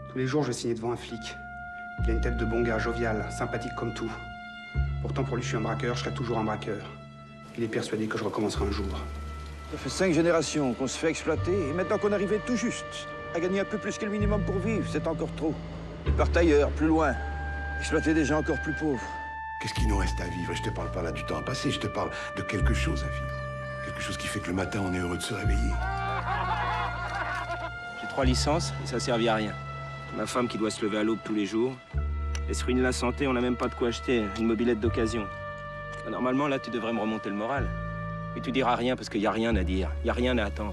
Tous les jours, je signais devant un flic. Il a une tête de bon gars, jovial, sympathique comme tout. Pourtant, pour lui, je suis un braqueur, je serai toujours un braqueur. Il est persuadé que je recommencerai un jour. Ça fait 5 générations qu'on se fait exploiter, et maintenant qu'on arrivait tout juste à gagner un peu plus que le minimum pour vivre, c'est encore trop. Ils partent ailleurs, plus loin, exploiter des gens encore plus pauvres. Qu'est-ce qu'il nous reste à vivre? Je te parle pas là du temps à passer, je te parle de quelque chose à vivre. Quelque chose qui fait que le matin, on est heureux de se réveiller. J'ai 3 licences et ça servit à rien. Ma femme qui doit se lever à l'aube tous les jours. Elle se ruine la santé, on n'a même pas de quoi acheter une mobilette d'occasion. Normalement, là, tu devrais me remonter le moral. Mais tu diras rien parce qu'il n'y a rien à dire, il n'y a rien à attendre.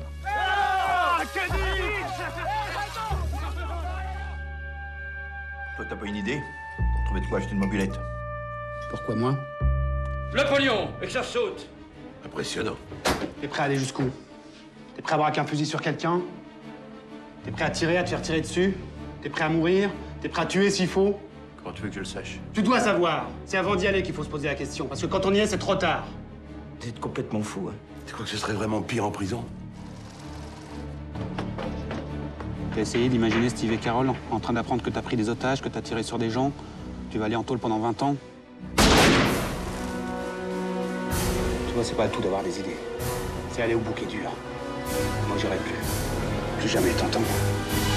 Toi, t'as pas une idée pour trouver de quoi acheter une mobilette? Pourquoi moi? Le pognon, et que ça saute. Impressionnant. T'es prêt à aller jusqu'où? T'es prêt à braquer un fusil sur quelqu'un? T'es prêt à tirer, à te faire tirer dessus? T'es prêt à mourir? T'es prêt à tuer s'il faut? Comment tu veux que je le sache? Tu dois savoir. C'est avant d'y aller qu'il faut se poser la question. Parce que quand on y est, c'est trop tard. Vous êtes complètement fou, hein. Tu crois que ce serait vraiment pire en prison? T'as essayé d'imaginer Steve et Carol en train d'apprendre que t'as pris des otages, que t'as tiré sur des gens. Tu vas aller en tôle pendant 20 ans. Tu vois, c'est pas tout d'avoir des idées. C'est aller au bouquet dur. Moi, j'irai plus. Plus jamais, t'entends?